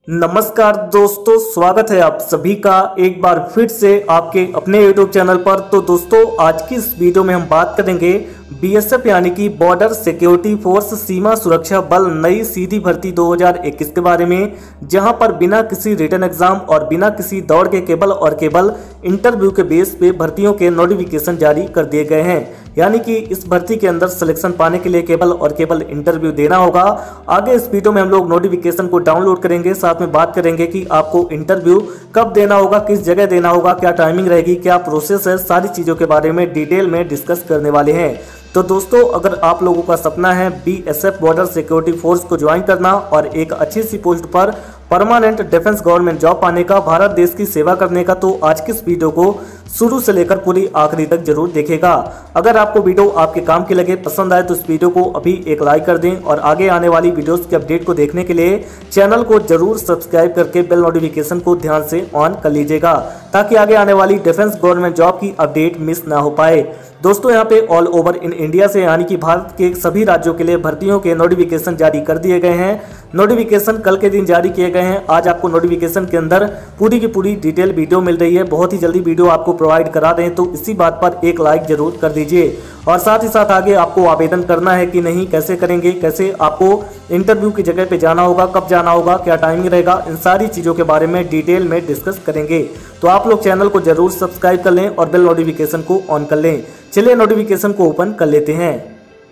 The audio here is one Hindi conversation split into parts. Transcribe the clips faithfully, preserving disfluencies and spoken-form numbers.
नमस्कार दोस्तों, स्वागत है आप सभी का एक बार फिर से आपके अपने यूट्यूब चैनल पर। तो दोस्तों, आज की इस वीडियो में हम बात करेंगे बीएसएफ यानी कि बॉर्डर सिक्योरिटी फोर्स सीमा सुरक्षा बल नई सीधी भर्ती दो हज़ार इक्कीस के बारे में, जहां पर बिना किसी रिटन एग्जाम और बिना किसी दौड़ के केवल और केवल इंटरव्यू के बेस पे भर्तियों के नोटिफिकेशन जारी कर दिए गए हैं। यानी कि इस भर्ती के अंदर सिलेक्शन पाने के लिए केवल और केवल इंटरव्यू देना होगा। आगे इस वीडियो में हम लोग नोटिफिकेशन को डाउनलोड करेंगे, साथ में बात करेंगे कि आपको इंटरव्यू कब देना होगा, किस जगह देना होगा, क्या टाइमिंग रहेगी, क्या प्रोसेस है, सारी चीज़ों के बारे में डिटेल में डिस्कस करने वाले हैं। तो दोस्तों, अगर आप लोगों का सपना है बीएसएफ बॉर्डर सिक्योरिटी फोर्स को ज्वाइन करना और एक अच्छी सी पोस्ट पर परमानेंट डिफेंस गवर्नमेंट जॉब पाने का, भारत देश की सेवा करने का, तो आज की इस वीडियो को शुरू से लेकर पूरी आखिरी तक जरूर देखेगा। अगर आपको वीडियो आपके काम की लगे, पसंद आए, तो इस वीडियो को अभी एक लाइक कर दें और आगे आने वाली वीडियोस के अपडेट को देखने के लिए चैनल को जरूर सब्सक्राइब करके बेल नोटिफिकेशन को ध्यान से ऑन कर लीजिएगा, ताकि आगे आने वाली डिफेंस गवर्नमेंट जॉब की अपडेट मिस ना हो पाए। दोस्तों, यहाँ पे ऑल ओवर इन इंडिया से यानी कि भारत के सभी राज्यों के लिए भर्तियों के नोटिफिकेशन जारी कर दिए गए हैं। नोटिफिकेशन कल के दिन जारी किए गए हैं। आज आपको नोटिफिकेशन के अंदर पूरी की पूरी डिटेल वीडियो मिल रही है। बहुत ही जल्दी वीडियो आपको प्रोवाइड करा दें, तो इसी बात पर एक लाइक जरूर कर दीजिए। और साथ ही साथ आगे आपको आवेदन करना है कि नहीं, कैसे करेंगे, कैसे आपको इंटरव्यू की जगह पे जाना होगा, कब जाना होगा, क्या टाइमिंग रहेगा, इन सारी चीज़ों के बारे में डिटेल में डिस्कस करेंगे। तो आप लोग चैनल को जरूर सब्सक्राइब कर लें और बेल नोटिफिकेशन को ऑन कर लें। चलिए नोटिफिकेशन को ओपन कर लेते हैं।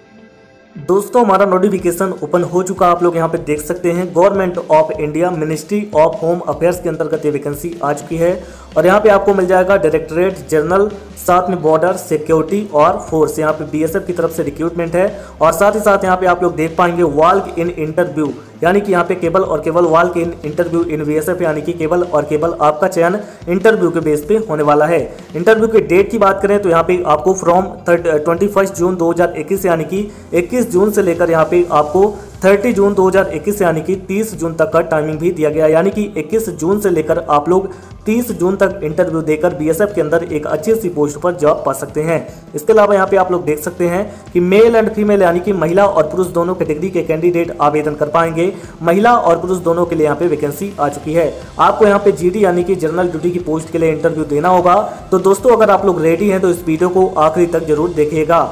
दोस्तों, हमारा नोटिफिकेशन ओपन हो चुका, आप लोग यहाँ पे देख सकते हैं। Government of India ministry of home affairs के अंतर्गत ये वैकेंसी आ चुकी है और यहाँ पे आपको मिल जाएगा डायरेक्टरेट जनरल, साथ में बॉर्डर सिक्योरिटी और फोर्स, यहाँ पे बीएसएफ की तरफ से रिक्रूटमेंट है। और साथ ही साथ यहाँ पे आप लोग देख पाएंगे वाल्क इन इंटरव्यू, यानी कि यहाँ पे केवल और केवल walk in interview in BSF, यानी कि केवल और केवल आपका चयन इंटरव्यू के बेस पे होने वाला है। इंटरव्यू के डेट की बात करें तो यहाँ पे आपको फ्रॉम ट्वेंटी फर्स्ट जून दो हजार इक्कीस यानी कि इक्कीस जून से लेकर यहाँ पे आपको तीस जून दो हज़ार इक्कीस यानी कि तीस जून तक का टाइमिंग भी दिया गया। यानी कि इक्कीस जून से लेकर आप लोग तीस जून तक इंटरव्यू देकर बीएसएफ के अंदर एक अच्छी सी पोस्ट पर जॉब पा सकते हैं। इसके अलावा यहाँ पे आप लोग देख सकते हैं कि मेल एंड फीमेल यानी कि महिला और पुरुष दोनों कैटेगरी के कैंडिडेट आवेदन कर पाएंगे। महिला और पुरुष दोनों के लिए यहाँ पे वैकेंसी आ चुकी है। आपको यहाँ पे जीडी यानी कि जनरल ड्यूटी की पोस्ट के लिए इंटरव्यू देना होगा। तो दोस्तों, अगर आप लोग रेडी हैं तो इस वीडियो को आखिरी तक जरूर देखिएगा।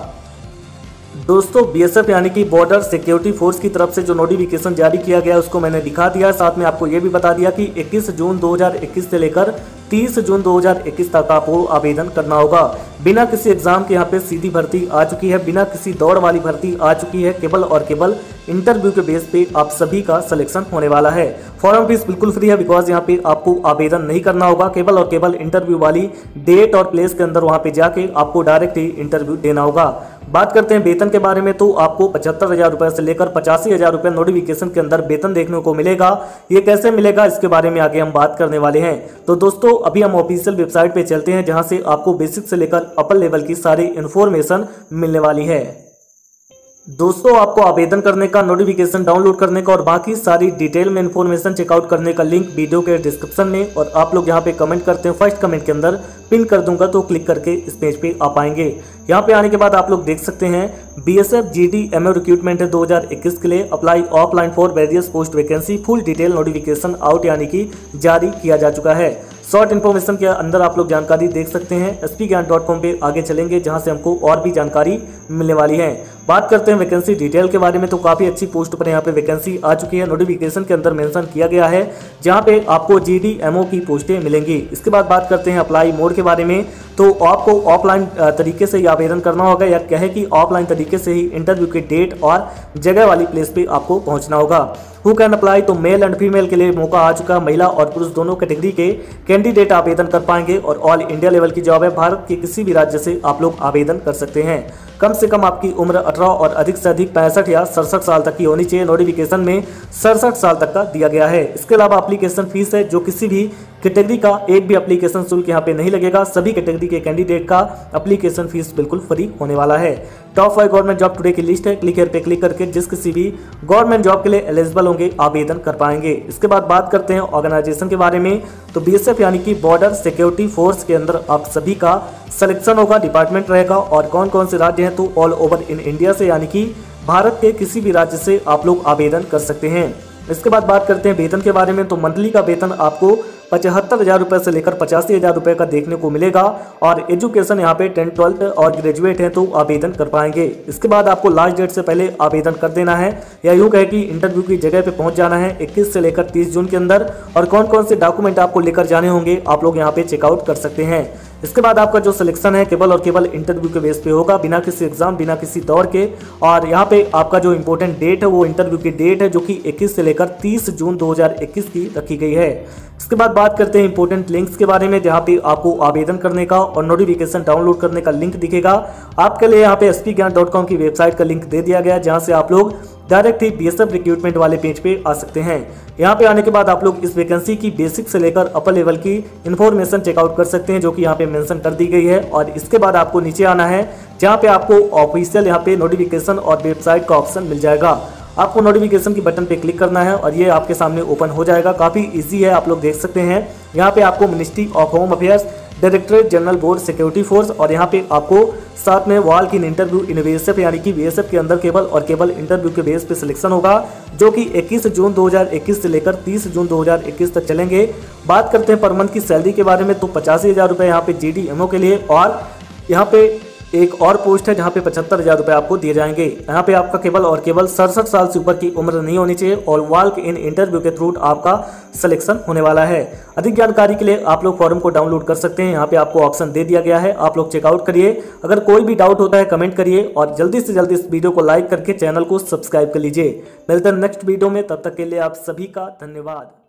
दोस्तों, बीएसएफ यानी कि बॉर्डर सिक्योरिटी फोर्स की तरफ से जो नोटिफिकेशन जारी किया गया उसको मैंने दिखा दिया। साथ में आपको ये भी बता दिया कि इक्कीस जून दो हज़ार इक्कीस से लेकर तीस जून दो हज़ार इक्कीस तक आपको आवेदन करना होगा। बिना किसी एग्जाम के यहाँ पे सीधी भर्ती आ चुकी है, बिना किसी दौड़ वाली भर्ती आ चुकी है। केवल और केवल इंटरव्यू के बेस पे आप सभी का सिलेक्शन होने वाला है। फॉर्म फीस बिल्कुल फ्री है, बिकॉज यहाँ पे आपको आवेदन नहीं करना होगा। केवल और केवल इंटरव्यू वाली डेट और प्लेस के अंदर वहाँ पे जाके आपको डायरेक्ट ही इंटरव्यू देना होगा। बात करते हैं वेतन के बारे में, तो आपको पचहत्तर हजार रुपए से लेकर पचासी हजार रुपए नोटिफिकेशन के अंदर वेतन देखने को मिलेगा। ये कैसे मिलेगा, इसके बारे में आगे हम बात करने वाले हैं। तो दोस्तों, अभी हम ऑफिशियल वेबसाइट पे चलते हैं, जहां से आपको बेसिक से लेकर अपर लेवल की सारी इंफॉर्मेशन मिलने वाली है। दोस्तों, आपको आवेदन करने का, नोटिफिकेशन डाउनलोड करने का और बाकी सारी डिटेल में इंफॉर्मेशन चेकआउट करने का लिंक वीडियो के डिस्क्रिप्शन में, और आप लोग यहाँ पे कमेंट करते हैं, फर्स्ट कमेंट के अंदर पिन कर दूंगा, तो क्लिक करके इस पेज पे आ पाएंगे। यहाँ पे आने के बाद आप लोग देख सकते हैं बीएसएफ जीडी एमओ रिक्रूटमेंट है दो हज़ार इक्कीस के लिए। Apply offline for various post vacancy, full detail notification out यानी कि जारी किया जा चुका है। शॉर्ट इन्फॉर्मेशन के अंदर आप लोग जानकारी देख सकते हैं। S P Gyan dot com पे आगे चलेंगे, जहां से हमको और भी जानकारी मिलने वाली है। बात करते हैं वैकेंसी डिटेल के बारे में, तो काफ़ी अच्छी पोस्ट पर यहाँ पे वैकेंसी आ चुकी है। नोटिफिकेशन के अंदर मेंशन किया गया है, जहां पे आपको जीडी एमओ की पोस्टें मिलेंगी। इसके बाद बात करते हैं अप्लाई मोड के बारे में, तो आपको ऑफलाइन तरीके से ही आवेदन करना होगा, या कहे कि ऑफलाइन तरीके से ही इंटरव्यू की डेट और जगह वाली प्लेस पे आपको पहुंचना होगा। हु कैन अप्लाई, तो मेल एंड फीमेल के लिए मौका आ चुका। महिला और पुरुष दोनों कैटेगरी के कैंडिडेट आवेदन कर पाएंगे और ऑल इंडिया लेवल की जॉब है। भारत के किसी भी राज्य से आप लोग आवेदन कर सकते हैं। कम से कम आपकी उम्र अठारह और अधिक से अधिक पैंसठ या सड़सठ साल तक की होनी चाहिए। नोटिफिकेशन में सड़सठ साल तक का दिया गया है। इसके अलावा एप्लीकेशन फीस है, जो किसी भी कैटेगरी का एक भी एप्लीकेशन शुल्क यहाँ पे नहीं लगेगा। सभी कैटेगरी के कैंडिडेट का एप्लीकेशन फीस बिल्कुल फ्री होने वाला है। Top five government job today की लिस्ट है, क्लिक हियर पे क्लिक करके जिस किसी भी गवर्नमेंट जॉब के लिए एलिजिबल होंगे आवेदन कर पाएंगे। इसके बाद बात करते हैं ऑर्गेनाइजेशन के बारे में, तो बीएसएफ यानी कि बॉर्डर सिक्योरिटी फोर्स के अंदर आप सभी का सिलेक्शन होगा, डिपार्टमेंट रहेगा और कौन कौन से राज्य हैं, तो ऑल ओवर इन इंडिया से, यानी कि भारत के किसी भी राज्य से आप लोग आवेदन कर सकते हैं। इसके बाद बात करते हैं वेतन के बारे में। तो मंथली का वेतन आपको पचहत्तर हज़ार रुपये से लेकर पचासी हज़ार रुपये का देखने को मिलेगा और एजुकेशन यहाँ पे टेंथ ट्वेल्थ और ग्रेजुएट है तो आवेदन कर पाएंगे। इसके बाद आपको लास्ट डेट से पहले आवेदन कर देना है या यूँ कहे कि इंटरव्यू की जगह पे पहुंच जाना है इक्कीस से लेकर तीस जून के अंदर। और कौन कौन से डॉक्यूमेंट आपको लेकर जाने होंगे आप लोग यहाँ पे चेकआउट कर सकते हैं। इसके बाद आपका जो सिलेक्शन है केवल और केवल इंटरव्यू के बेस पे होगा, बिना किसी एग्जाम बिना किसी दौर के। और यहाँ पे आपका जो इंपॉर्टेंट डेट है वो इंटरव्यू की डेट है जो कि इक्कीस से लेकर तीस जून दो हज़ार इक्कीस की रखी गई है। इसके बाद बात करते हैं इंपॉर्टेंट लिंक्स के बारे में, जहाँ पे आपको आवेदन करने का और नोटिफिकेशन डाउनलोड करने का लिंक दिखेगा। आपके लिए यहाँ पे S P Gyan dot com की वेबसाइट का लिंक दे दिया गया है, जहाँ से आप लोग डायरेक्ट ही बीएसएफ रिक्रूटमेंट वाले पेज पे आ सकते हैं। यहाँ पे आने के बाद आप लोग इस वैकेंसी की बेसिक से लेकर अपर लेवल की इन्फॉर्मेशन चेकआउट कर सकते हैं जो कि यहाँ पे मेंशन कर दी गई है। और इसके बाद आपको नीचे आना है जहाँ पे आपको ऑफिशियल यहाँ पे नोटिफिकेशन और वेबसाइट का ऑप्शन मिल जाएगा। आपको नोटिफिकेशन की बटन पे क्लिक करना है और ये आपके सामने ओपन हो जाएगा। काफ़ी इजी है, आप लोग देख सकते हैं। यहाँ पे आपको ministry of home affairs, directorate general board security force और यहाँ पे आपको साथ में वॉल की इंटरव्यू इन बीएसएफ यानी कि बीएसएफ के अंदर केवल और केवल इंटरव्यू के बेस पे सिलेक्शन होगा जो कि इक्कीस जून दो हज़ार इक्कीस से लेकर तीस जून दो हज़ार इक्कीस तक चलेंगे। बात करते हैं पर मंथ की सैलरी के बारे में, तो पचासी हज़ार रुपये यहाँ पे जीडीएमओ के लिए और यहाँ पे एक और पोस्ट है जहाँ पे पचहत्तर हज़ार रुपये आपको दिए जाएंगे। यहाँ पे आपका केवल और केवल सड़सठ साल से ऊपर की उम्र नहीं होनी चाहिए और वॉल्क इन इंटरव्यू के थ्रू आपका सिलेक्शन होने वाला है। अधिक जानकारी के लिए आप लोग फॉर्म को डाउनलोड कर सकते हैं, यहाँ पे आपको ऑप्शन दे दिया गया है, आप लोग चेकआउट करिए। अगर कोई भी डाउट होता है कमेंट करिए और जल्दी से जल्दी इस वीडियो को लाइक करके चैनल को सब्सक्राइब कर लीजिए। मिलते हैं नेक्स्ट वीडियो में, तब तक के लिए आप सभी का धन्यवाद।